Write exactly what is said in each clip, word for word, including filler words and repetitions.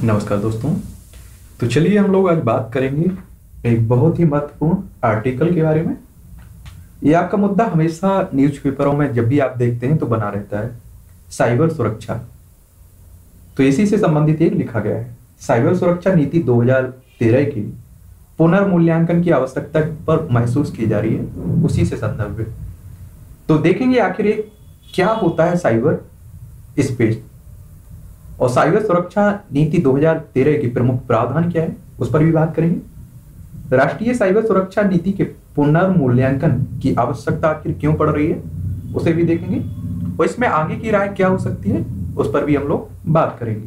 नमस्कार दोस्तों। तो चलिए हम लोग आज बात करेंगे एक बहुत ही महत्वपूर्ण आर्टिकल के बारे में। ये आपका मुद्दा हमेशा न्यूज़पेपरों में जब भी आप देखते हैं तो बना रहता है, साइबर सुरक्षा। तो इसी से संबंधित एक लिखा गया है, साइबर सुरक्षा नीति दो हज़ार तेरह की पुनर्मूल्यांकन की आवश्यकता पर महसूस की जा रही है, उसी से संदर्भ है। तो देखेंगे आखिर ये क्या होता है साइबर स्पेस और साइबर सुरक्षा नीति दो हज़ार तेरह की प्रमुख प्रावधान क्या है, उस पर भी बात करेंगे। राष्ट्रीय साइबर सुरक्षा नीति के पुनर्मूल्यांकन की आवश्यकता आखिर क्यों पड़ रही है, उसे भी देखेंगे और इसमें आगे की राय क्या हो सकती है, उस पर भी हम लोग बात करेंगे।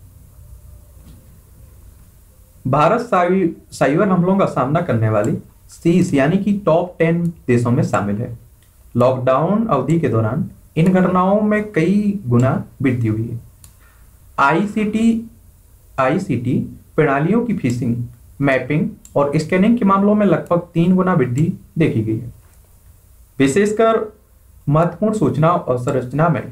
भारत साइबर हमलों का सामना करने वाली शीर्ष यानी कि टॉप टेन देशों में शामिल है। लॉकडाउन अवधि के दौरान इन घटनाओं में कई गुना वृद्धि हुई है। आईसीटी आईसीटी प्रणालियों की फिशिंग, मैपिंग और स्कैनिंग के मामलों में लगभग तीन गुना वृद्धि देखी गई है। विशेषकर महत्वपूर्ण सूचना अवसंरचना में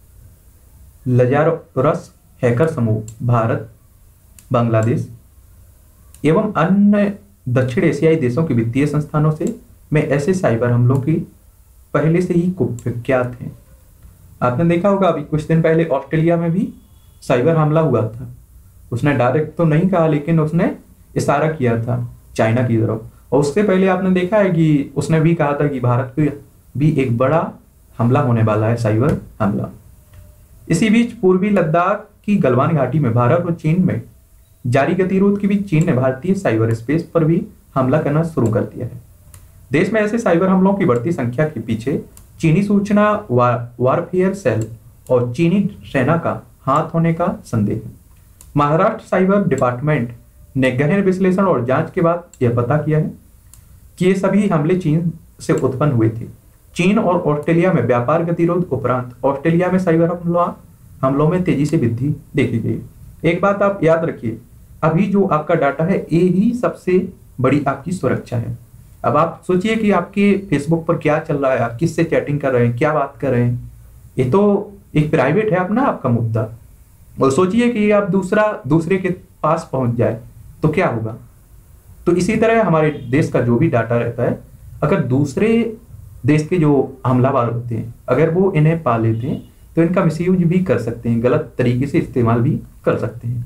लजारस हैकर समूह भारत, बांग्लादेश एवं अन्य दक्षिण एशियाई देशों के वित्तीय संस्थानों से में ऐसे साइबर हमलों की पहले से ही कुख्यात हैं। आपने देखा होगा अभी कुछ दिन पहले ऑस्ट्रेलिया में भी साइबर हमला हुआ था। उसने डायरेक्ट तो नहीं कहा, लेकिन उसने इशारा किया था चाइना की तरफ। और उससे पहले आपने देखा है कि उसने भी कहा था कि भारत पे भी एक बड़ा हमला होने वाला है, साइबर हमला। इसी बीच पूर्वी लद्दाख की गलवान घाटी में भारत और चीन में जारी गतिरोध के बीच चीन ने भारतीय साइबर स्पेस पर भी हमला करना शुरू कर दिया है। देश में ऐसे साइबर हमलों की बढ़ती संख्या के पीछे चीनी सूचना वार, वारफेयर सेल और चीनी सेना का हाथ होने का संदेह है। महाराष्ट्र साइबर डिपार्टमेंट ने गहन विश्लेषण और जांच के बाद यह पता किया है कि ये सभी हमले चीन से उत्पन्न हुए थे। चीन और ऑस्ट्रेलिया में व्यापार गतिरोध उपरांत ऑस्ट्रेलिया में साइबर हमलों हमलों में तेजी से वृद्धि देखी गई। एक बात आप याद रखिए, अभी जो आपका डाटा है ये ही सबसे बड़ी आपकी सुरक्षा है। अब आप सोचिए कि आपके फेसबुक पर क्या चल रहा है, आप किससे चैटिंग कर रहे हैं, क्या बात कर रहे हैं, ये तो एक प्राइवेट है अपना आपका मुद्दा। और सोचिए कि आप दूसरा दूसरे के पास पहुंच जाए तो क्या होगा। तो इसी तरह हमारे देश का जो भी डाटा रहता है, अगर दूसरे देश के जो हमलावर होते हैं अगर वो इन्हें पा लेते हैं तो इनका मिसयूज भी कर सकते हैं, गलत तरीके से इस्तेमाल भी कर सकते हैं।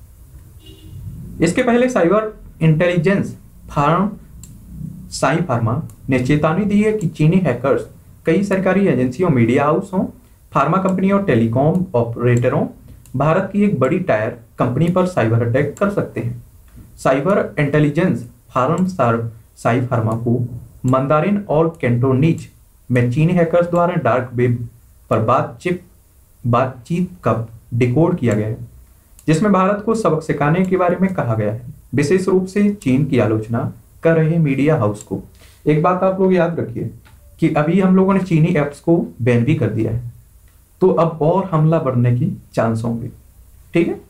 इसके पहले cyber intelligence firm Cyfirma ने चेतावनी दी है कि चीनी हैकर्स कई सरकारी एजेंसियों, मीडिया हाउसों, फार्मा कंपनियों और टेलीकॉम ऑपरेटरों, भारत की एक बड़ी टायर कंपनी पर साइबर अटैक कर सकते हैं। Cyber intelligence firm Cyfirma को मंदारिन और कैंटोनीज में चीनी हैकर्स द्वारा डार्क वेब पर बातचीत बातचीत का डिकोड किया गया है, जिसमें भारत को सबक सिखाने के बारे में कहा गया है, विशेष रूप से चीन की आलोचना कर रहे मीडिया हाउस को। एक बात आप लोग याद रखिए कि अभी हम लोगों ने चीनी एप्स को बैन भी कर दिया है, तो अब और हमला बढ़ने की चांस होंगे। ठीक है,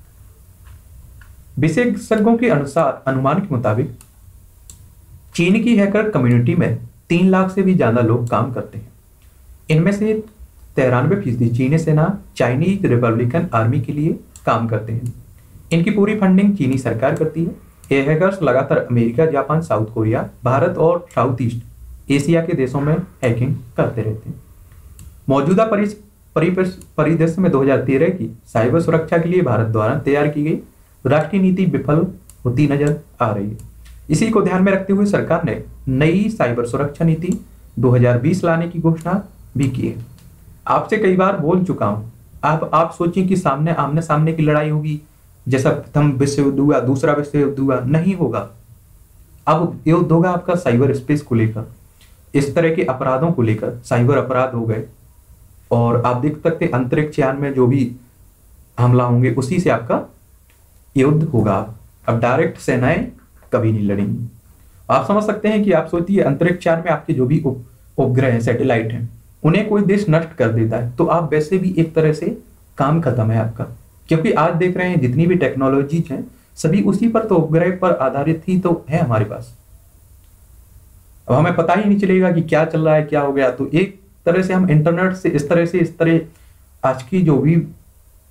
विशेषज्ञों के अनुसार अनुमान के मुताबिक चीन की हैकर कम्युनिटी में तीन लाख से भी ज्यादा लोग काम करते हैं। इनमें से तिरानवे फीसदी चीनी सेना चाइनीज रिपब्लिकन आर्मी के लिए काम करते हैं। इनकी पूरी फंडिंग चीनी सरकार करती है। ये हैकर्स लगातार America, Japan, South Korea, Bharat और साउथ ईस्ट एशिया के देशों में हैकिंग करते रहते हैं। मौजूदा परिदृश्य में दो हज़ार तेरह की साइबर सुरक्षा के लिए भारत द्वारा तैयार की गई राष्ट्रीय नीति विफल होती नजर आ रही है। इसी को ध्यान में रखते हुए सरकार ने नई साइबर सुरक्षा नीति दो हज़ार बीस लाने की घोषणा भी की है। आपसे कई बार बोल चुका हूं, आप आप सोचिए कि सामने आमने सामने की लड़ाई होगी, जैसा प्रथम विश्व युद्ध हुआ, दूसरा विश्व युद्ध हुआ, नहीं होगा। अब युद्ध होगा आपका साइबर स्पेस को लेकर, इस तरह के अपराधों को लेकर। साइबर अपराध हो गए और आप देख सकते अंतरिक्ष यान में जो भी हमला होंगे उसी से आपका युद्ध होगा। अब डायरेक्ट सेनाएं कभी नहीं लड़ेंगी। आप समझ सकते हैं कि आप सोचिए अंतरिक्ष यान में आपके जो भी उपग्रह हैं, सैटेलाइट हैं, उन्हें कोई देश नष्ट कर देता है तो आप वैसे भी एक तरह से काम खत्म है आपका। क्योंकि आज देख रहे हैं जितनी भी टेक्नोलॉजीज हैं सभी उसी पर तो उपग्रह पर आधारित ही तो है हमारे पास। अब हमें पता ही नहीं चलेगा कि क्या चल रहा है, क्या हो गया। तो एक तरह से हम इंटरनेट से इस तरह से इस तरह आज की जो भी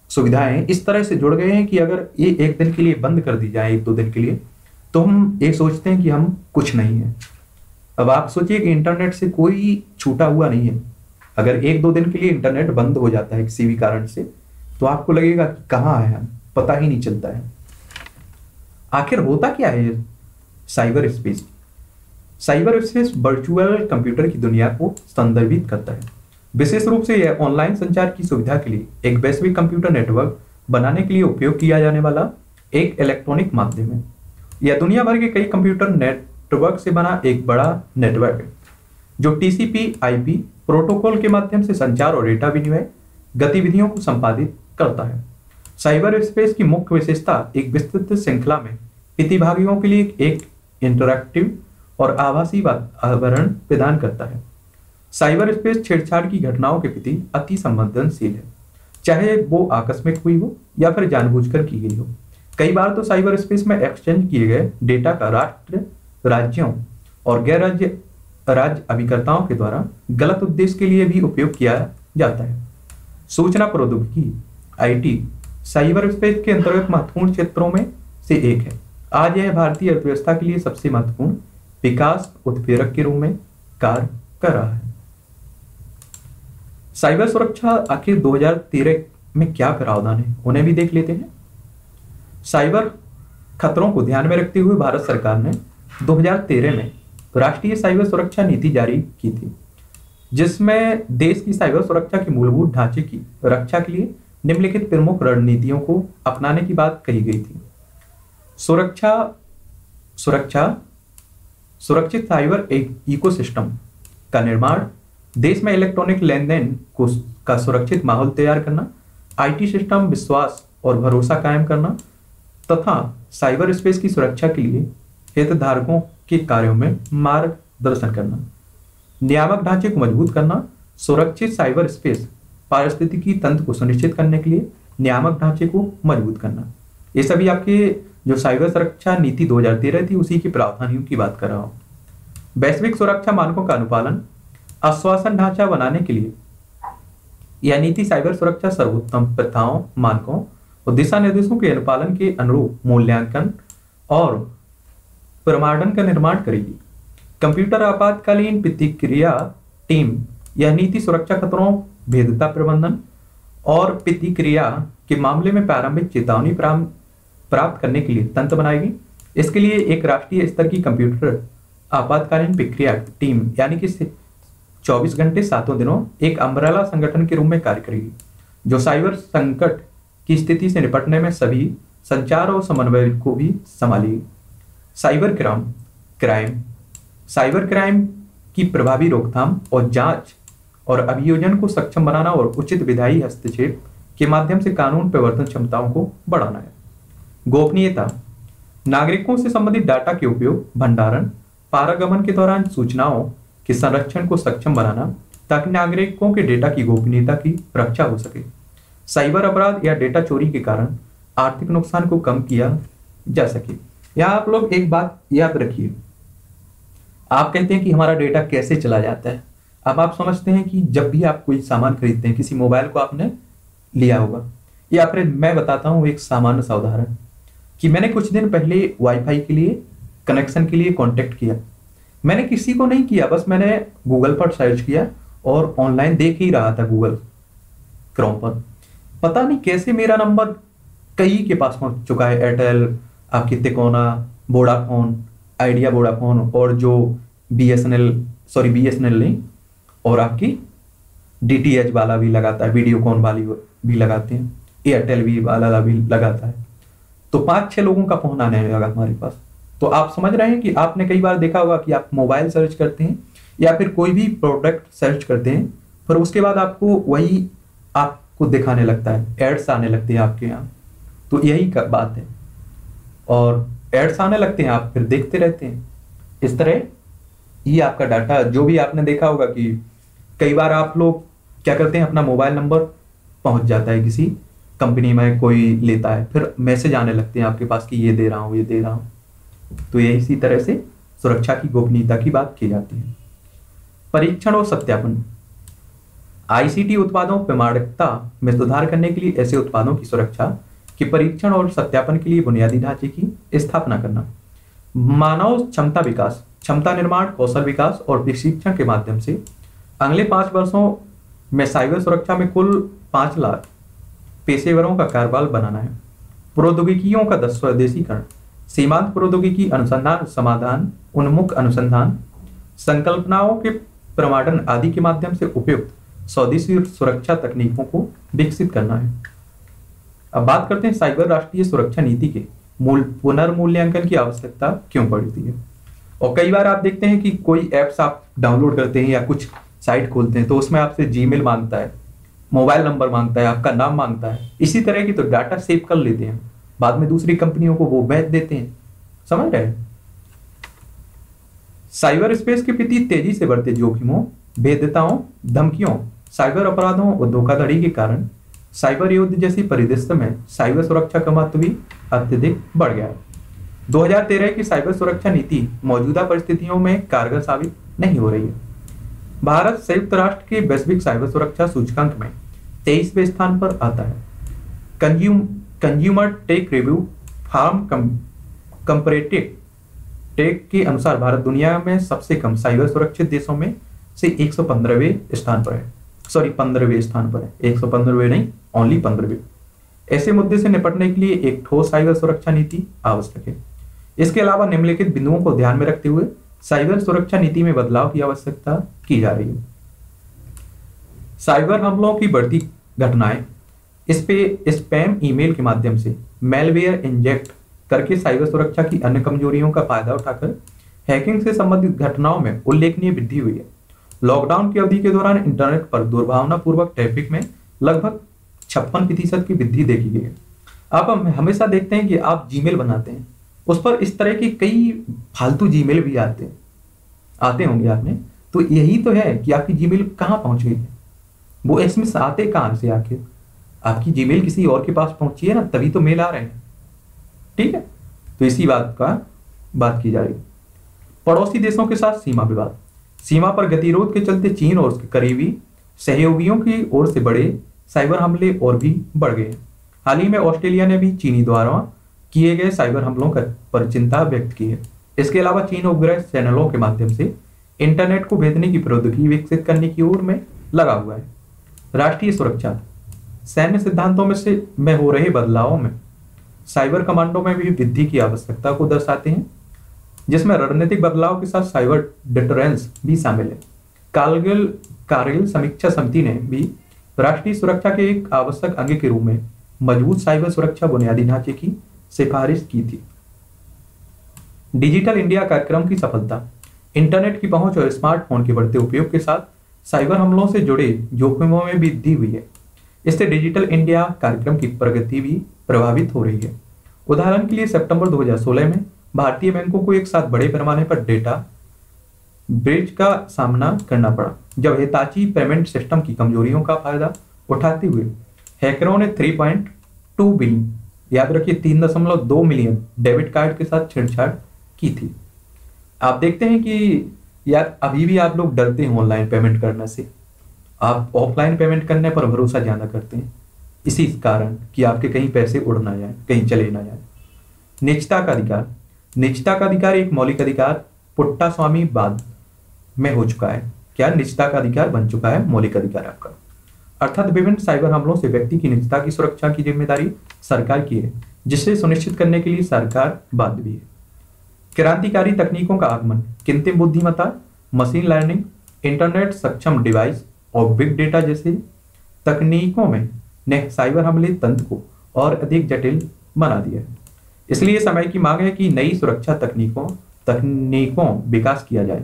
सुविधाएं इस तरह से जुड़ गए हैं कि अगर ये एक दिन के लिए बंद कर दी जाए, एक दो दिन के लिए, तो हम ये सोचते हैं कि हम कुछ नहीं है। अब आप सोचिए कि इंटरनेट से कोई छूटा हुआ नहीं है। अगर एक दो दिन के लिए इंटरनेट बंद हो जाता है किसी भी कारण से, तो आपको लगेगा कि कहाँ है हम, पता ही नहीं चलता है। आखिर होता क्या है cyber space? Cyber space virtual computer की दुनिया को संदर्भित करता है। विशेष रूप से यह ऑनलाइन संचार की सुविधा के लिए एक वैश्विक कंप्यूटर नेटवर्क बनाने के लिए उपयोग किया जाने वाला एक इलेक्ट्रॉनिक माध्यम है। यह दुनिया भर के कई कंप्यूटर नेटवर्क से बना एक बड़ा नेटवर्क है जो टीसीपी आईपी प्रोटोकॉल के माध्यम से संचार और डेटा विनिमय गतिविधियों को संपादित करता है। साइबर स्पेस की मुख्य विशेषता एक विस्तृत श्रृंखला में प्रतिभागियों के लिए एक इंटरैक्टिव और आभासी वातावरण प्रदान करता है। साइबर स्पेस छेड़छाड़ की घटनाओं के प्रति अति संवेदनशील है, चाहे वो आकस्मिक हुई हो या फिर जानबूझकर की गई हो। कई बार तो साइबर स्पेस में एक्सचेंज किए गए डेटा का राष्ट्र, राज्यों और गैर राज्य राज्य अभिकर्ताओं के द्वारा गलत उद्देश्य के लिए भी उपयोग किया जाता है। सूचना प्रौद्योगिकी आईटी साइबर स्पेस के अंतर्गत महत्वपूर्ण क्षेत्रों में से एक है। आज यह भारतीय अर्थव्यवस्था के लिए सबसे महत्वपूर्ण विकास उत्प्रेरक के रूप में कार्य कर रहा है। साइबर सुरक्षा आखिर दो हज़ार तेरह में क्या प्रावधान है, उन्हें भी देख लेते हैं। साइबर खतरों को ध्यान में रखते हुए भारत सरकार ने दो हज़ार तेरह में राष्ट्रीय साइबर सुरक्षा नीति जारी की थी, जिसमें देश की साइबर सुरक्षा के मूलभूत ढांचे की रक्षा के लिए निम्नलिखित प्रमुख रणनीतियों को अपनाने की बात कही गई थी। सुरक्षा सुरक्षा सुरक्षित साइबर एक इकोसिस्टम का निर्माण, देश में इलेक्ट्रॉनिक लेन देन को का सुरक्षित माहौल तैयार करना, आईटी सिस्टम विश्वास और भरोसा कायम करना तथा साइबर स्पेस की सुरक्षा के लिए हितधारकों के कार्यों में मार्गदर्शन करना, नियामक ढांचे को मजबूत करना, सुरक्षित साइबर स्पेस पारिस्थितिकी तंत्र को सुनिश्चित करने के लिए नियामक ढांचे को मजबूत करना। ये सभी आपके जो साइबर सुरक्षा नीति दो हज़ार तेरह थी उसी की प्रावधानियों की बात कर रहा हूं। वैश्विक सुरक्षा मानकों का अनुपालन आश्वासन ढांचा बनाने के लिए यह नीति साइबर सुरक्षा सर्वोत्तम प्रथाओं, मानकों और दिशा निर्देशों के अनुपालन के अनुरूप मूल्यांकन और प्रमाणन का निर्माण करेगी। कंप्यूटर आपातकालीन प्रतिक्रिया टीम यह नीति सुरक्षा खतरों, भेद्यता प्रबंधन और प्रतिक्रिया के मामले में प्रारंभिक चेतावनी प्राप्त करने के लिए तंत्र बनाएगी। इसके लिए एक राष्ट्रीय स्तर की कंप्यूटर आपातकालीन प्रक्रिया टीम यानी कि चौबीस घंटे सातों दिनों एक अम्ब्रेला संगठन के रूप में कार्य करेगी, जो साइबर संकट की स्थिति से निपटने में सभी संचार और समन्वय को भी संभालेगी। Cyber crime crime cyber crime की प्रभावी रोकथाम और जांच और अभियोजन को सक्षम बनाना और उचित विधायी हस्तक्षेप के माध्यम से कानून प्रवर्तन क्षमताओं को बढ़ाना है। गोपनीयता नागरिकों से संबंधित डाटा के उपयोग, भंडारण, पारगमन के दौरान सूचनाओं के संरक्षण को सक्षम बनाना ताकि नागरिकों के डेटा की गोपनीयता की रक्षा हो सके। साइबर अपराध या डेटा चोरी के कारण आर्थिक नुकसान को कम किया जा सके। यहाँ आप लोग एक बात याद रखिए, आप कहते हैं कि हमारा डेटा कैसे चला जाता है। अब आप समझते हैं कि जब भी आप कोई सामान खरीदते हैं, किसी मोबाइल को आपने लिया होगा, या फिर मैं बताता हूँ एक सामान्य सा उदाहरण कि मैंने कुछ दिन पहले वाईफाई के लिए कनेक्शन के लिए कांटेक्ट किया। मैंने किसी को नहीं किया, बस मैंने गूगल पर सर्च किया और ऑनलाइन देख ही रहा था गूगल क्रोम पर। पता नहीं कैसे मेरा नंबर कई के पास पहुंच चुका है। एयरटेल, आपकी तिकोना, वोडाफोन, आइडिया वोडाफोन और जो बीएसएनएल सॉरी बीएसएनएल नहीं और आपकी डीटीएच वाला भी लगाता है, वीडियोकॉन वाली भी लगाते हैं, एयरटेल भी वाला भी लगाता है। तो पांच छह लोगों का फोन आने लगा हमारे पास। तो आप समझ रहे हैं कि आपने कई बार देखा होगा कि आप मोबाइल सर्च करते हैं या फिर कोई भी प्रोडक्ट सर्च करते हैं, फिर उसके बाद आपको वही आपको दिखाने लगता है, एड्स आने लगते हैं आपके यहाँ। तो यही बात है, और एड्स आने लगते हैं, आप फिर देखते रहते हैं। इस तरह ये आपका डाटा, जो भी आपने देखा होगा कि कई बार आप लोग क्या करते हैं, अपना मोबाइल नंबर पहुंच जाता है किसी कंपनी में, कोई लेता है, फिर मैसेज आने लगते हैं आपके पास कि ये दे रहा हूँ ये दे रहा हूँ। तो ये इसी तरह से सुरक्षा की गोपनीयता की बात की जाती है। परीक्षण और सत्यापन आईसीटी उत्पादों प्रमाणिकता में सुधार करने के लिए ऐसे उत्पादों की सुरक्षा के परीक्षण और सत्यापन के लिए बुनियादी ढांचे की स्थापना करना। मानव क्षमता विकास, क्षमता निर्माण, कौशल विकास और प्रशिक्षण के माध्यम से अगले पांच वर्षों में साइबर सुरक्षा में कुल पांच लाख पेशेवरों का कार्यबल बनाना है। प्रौद्योगिकियों का स्वदेशीकरण, सीमांत प्रौद्योगिकी अनुसंधान, समाधान उन्मुख अनुसंधान, संकल्पनाओं के प्रमाणन आदि के माध्यम से उपयुक्त स्वदेशी सुरक्षा तकनीकों को विकसित करना है। अब बात करते हैं साइबर राष्ट्रीय सुरक्षा नीति के मूल पुनर्मूल्यांकन की आवश्यकता क्यों पड़ती है। और कई बार आप देखते हैं कि कोई एप्स आप डाउनलोड करते हैं या कुछ साइट खोलते हैं तो उसमें आपसे जीमेल मांगता है, मोबाइल नंबर मांगता है, आपका नाम मांगता है। इसी तरह की तो डाटा सेव कर लेते हैं, बाद में दूसरी कंपनियों को वो बेच देते हैं। समझ रहे हैं? साइबर स्पेस के प्रति तेजी से बढ़ते जोखिमों, भेद्यताओं, धमकियों, साइबर अपराधों और धोखाधड़ी के कारण साइबर युद्ध जैसी परिदृश्य में साइबर सुरक्षा का महत्व भी अत्यधिक बढ़ गया है। दो हज़ार तेरह की साइबर सुरक्षा नीति मौजूदा परिस्थितियों में कारगर साबित नहीं हो रही है। भारत संयुक्त राष्ट्र के वैश्विक साइबर सुरक्षा सूचकांक में तेईसवें स्थान पर आता है। Consume consumer tech review firm comparative tech के अनुसार भारत दुनिया में सबसे कम साइबर सुरक्षित देशों में से एक सौ पंद्रहवें स्थान पर है। सॉरी पंद्रहवें स्थान पर है, एक सौ पंद्रहवें नहीं, ओनली पंद्रहवें। ऐसे मुद्दे से निपटने के लिए एक ठोस साइबर सुरक्षा नीति आवश्यक है। इसके अलावा निम्नलिखित बिंदुओं को ध्यान में रखते हुए साइबर सुरक्षा नीति में बदलाव की आवश्यकता की जा रही है। साइबर हमलों की बढ़ती घटनाएं, इस पे स्पैम ईमेल के माध्यम से मेलवेयर इंजेक्ट करके साइबर सुरक्षा की अन्य कमजोरियों का फायदा उठाकर हैकिंग से संबंधित घटनाओं में उल्लेखनीय वृद्धि हुई है। लॉकडाउन की अवधि के दौरान इंटरनेट पर दुर्भावनापूर्वक ट्रैफिक में लगभग छप्पन प्रतिशत की वृद्धि देखी गई है। आप हम हमेशा देखते हैं कि आप जीमेल बनाते हैं, उस पर इस तरह के कई फालतू जीमेल भी आते हैं आते होंगे आपने। तो यही तो है कि आपकी जीमेल कहाँ पहुंच गई है, वो एसएमएस आते कहाँ से आखिर। आपकी जीमेल किसी और के पास पहुंची है ना, तभी तो मेल आ रहे हैं। ठीक है, तो इसी बात का बात की जा रही है। पड़ोसी देशों के साथ सीमा विवाद, सीमा पर गतिरोध के चलते चीन और उसके करीबी सहयोगियों की ओर से बड़े साइबर हमले और भी बढ़ गए। हाल ही में ऑस्ट्रेलिया ने भी चीनी द्वारा किए गए साइबर हमलों पर चिंता व्यक्त की है। इसके अलावा चीन उपग्रह चैनलों के माध्यम से इंटरनेट को भेजने की प्रौद्योगिकी विकसित करने की ओर में लगा हुआ है। राष्ट्रीय सुरक्षा, सैन्य सिद्धांतों में से में हो रहे बदलावों में साइबर कमांडो में भी वृद्धि की आवश्यकता को दर्शाते हैं, जिसमें रणनीतिक बदलाव के साथ साइबर डिटरेंस भी शामिल है। कारगिल कारगिल समीक्षा समिति ने भी राष्ट्रीय सुरक्षा के एक आवश्यक अंग के रूप में मजबूत साइबर सुरक्षा बुनियादी ढांचे की सिफारिश की थी। डिजिटल इंडिया कार्यक्रम की सफलता, इंटरनेट की पहुंच और स्मार्टफोन के बढ़ते उपयोग के साथ साइबर हमलों से जुड़े जोखिमों में वृद्धि हुई है। इससे डिजिटल इंडिया कार्यक्रम की प्रगति भी प्रभावित हो रही है। उदाहरण के लिए सितंबर दो हज़ार सोलह में भारतीय बैंकों को एक साथ बड़े पैमाने पर डेटा ब्रीच का सामना करना पड़ा, जब हिताची पेमेंट सिस्टम की कमजोरियों का फायदा उठाते हुए हैकरों ने तीन पॉइंट दो बिलियन, याद रखिए तीन दशमलव दो मिलियन डेबिट कार्ड के साथ छेड़छाड़ की थी। आप देखते हैं कि यार अभी भी आप लोग डरते हैं ऑनलाइन पेमेंट करने से, आप ऑफलाइन पेमेंट करने पर भरोसा ज्यादा करते हैं, इसी कारण कि आपके कहीं पैसे उड़ ना जाए, कहीं चले ना जाए। निजता का अधिकार, निजता का अधिकार एक मौलिक अधिकार पुट्टा स्वामी बाद में हो चुका है। क्या निजता का अधिकार बन चुका है मौलिक अधिकार आपका, अर्थात विभिन्न साइबर हमलों से व्यक्ति की निजता की सुरक्षा की जिम्मेदारी सरकार की है, जिसे सुनिश्चित करने के लिए सरकार बाध्य भी है। क्रांतिकारी तकनीकों का आगमन, कृत्रिम बुद्धिमत्ता, मशीन लर्निंग, इंटरनेट सक्षम डिवाइस और बिग डेटा जैसे तकनीकों में ने साइबर हमले तंत्र को और अधिक जटिल बना दिया है। इसलिए समय की मांग है कि नई सुरक्षा तकनीकों तकनीकों विकास किया जाए।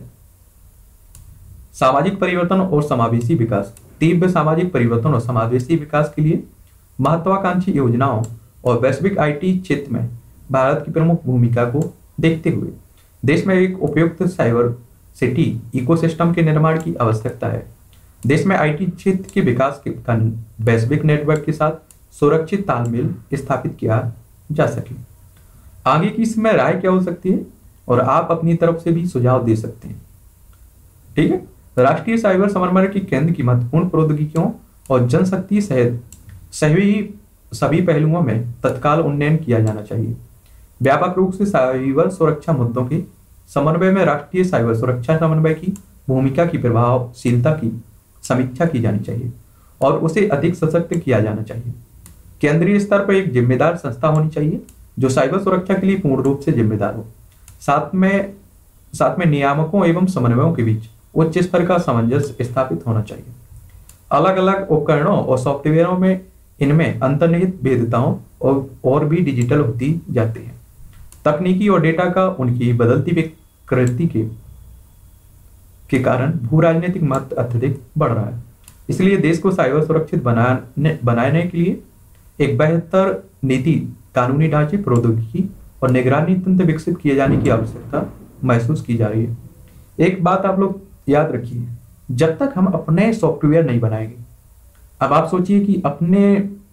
सामाजिक परिवर्तन और समावेशी विकास, तीव्र सामाजिक परिवर्तन और समावेशी विकास के लिए महत्वाकांक्षी योजनाओं और वैश्विक आईटी क्षेत्र में भारत की प्रमुख भूमिका को देखते हुए देश में एक उपयुक्त साइबर सिटी इकोसिस्टम के निर्माण की आवश्यकता है। देश में आईटी क्षेत्र के विकास के का वैश्विक नेटवर्क के साथ सुरक्षित तालमेल स्थापित किया जा सके। आगे की इसमें राय क्या हो सकती है और आप अपनी तरफ से भी सुझाव दे सकते हैं। ठीक है, राष्ट्रीय साइबर समन्वय की केंद्र की महत्वपूर्ण प्रौद्योगिकियों और जनशक्ति सहित सभी सभी पहलुओं में तत्काल उन्नयन किया जाना चाहिए। व्यापक रूप से साइबर सुरक्षा मुद्दों के समन्वय में राष्ट्रीय साइबर सुरक्षा समन्वय की भूमिका की प्रभावशीलता की समीक्षा की जानी चाहिए और उसे अधिक सशक्त किया जाना चाहिए। केंद्रीय स्तर पर एक जिम्मेदार संस्था होनी चाहिए जो साइबर सुरक्षा के लिए पूर्ण रूप से जिम्मेदार हो। साथ में साथ में नियामकों एवं समन्वयों के बीच उच्च स्तर का सामंजस्य स्थापित होना चाहिए। अलग अलग उपकरणों और सॉफ्टवेयरों में इनमें अंतर्निहित भेद्यताओं और, और भी डिजिटल होती जाती है। तकनीकी और डेटा का उनकी बदलती विकृति के के कारण भू राजनीतिक महत्व अत्यधिक बढ़ रहा है। इसलिए देश को साइबर सुरक्षित बनाने बनाने के लिए एक बेहतर नीति, कानूनी ढांचे, प्रौद्योगिकी और निगरानी तंत्र विकसित किए जाने की आवश्यकता महसूस की जा रही है। एक बात आप लोग याद रखिए, जब तक हम अपने सॉफ्टवेयर नहीं बनाएंगे, अब आप सोचिए कि अपने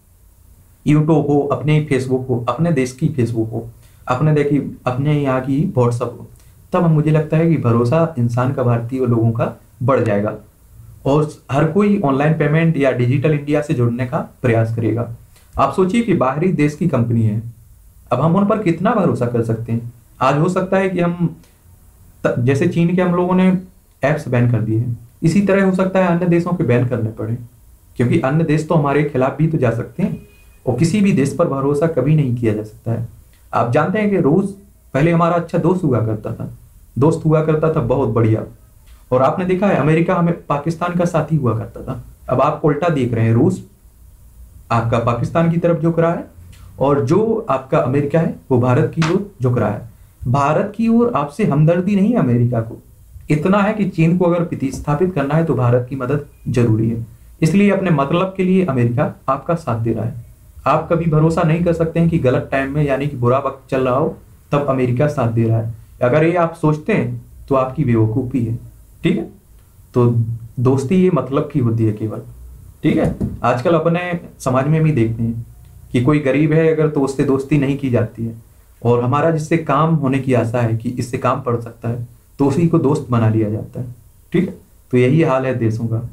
यूट्यूब हो, अपने फेसबुक हो, अपने देश की फेसबुक हो, अपने देखिए अपने यहाँ की व्हाट्सअप हो, तब मुझे लगता है कि भरोसा इंसान का, भारतीय लोगों का बढ़ जाएगा और हर कोई ऑनलाइन पेमेंट या डिजिटल इंडिया से जुड़ने का प्रयास करेगा। आप सोचिए कि बाहरी देश की कंपनी है, अब हम उन पर कितना भरोसा कर सकते हैं। आज हो सकता है कि हम जैसे चीन के हम लोगों ने ऐप्स बैन कर दिए हैं, इसी तरह हो सकता है अन्य देशों के बैन करने पड़े, क्योंकि अन्य देश तो हमारे खिलाफ भी तो जा सकते हैं और किसी भी देश पर भरोसा कभी नहीं किया जा सकता है। आप जानते हैं कि रूस पहले हमारा अच्छा दोस्त हुआ करता था, दोस्त हुआ करता था बहुत बढ़िया, और आपने देखा है अमेरिका हमें पाकिस्तान का साथी हुआ करता था। अब आप उल्टा देख रहे हैं, रूस आपका पाकिस्तान की तरफ झुक रहा है और जो आपका अमेरिका है वो भारत की ओर झुक रहा है। भारत की ओर आपसे हमदर्दी नहीं है अमेरिका को, इतना है कि चीन को अगर प्रतिस्थापित करना है तो भारत की मदद जरूरी है। इसलिए अपने मतलब के लिए अमेरिका आपका साथ दे रहा है। आप कभी भरोसा नहीं कर सकते हैं कि गलत टाइम में, यानी कि बुरा वक्त चल रहा हो, तब अमेरिका साथ दे रहा है। अगर ये आप सोचते हैं तो आपकी बेवकूफ़ी है। ठीक है, तो दोस्ती ये मतलब की होती है केवल। ठीक है, आजकल अपने समाज में भी देखते हैं कि कोई गरीब है अगर तो उससे दोस्ती नहीं की जाती है, और हमारा जिससे काम होने की आशा है कि इससे काम पड़ सकता है तो उसी को दोस्त बना लिया जाता है। ठीक है, तो यही हाल है देशों का।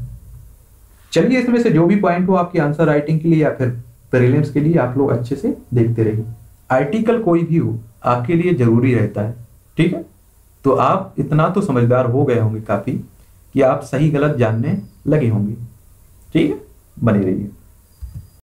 चलिए, इसमें से जो भी पॉइंट हो आपकी आंसर राइटिंग के लिए या फिर प्रीलिम्स के लिए आप लोग अच्छे से देखते रहिए। आर्टिकल कोई भी हो आपके लिए जरूरी रहता है। ठीक है, तो आप इतना तो समझदार हो गए होंगे काफी कि आप सही गलत जानने लगे होंगे। ठीक है, बने रहिए।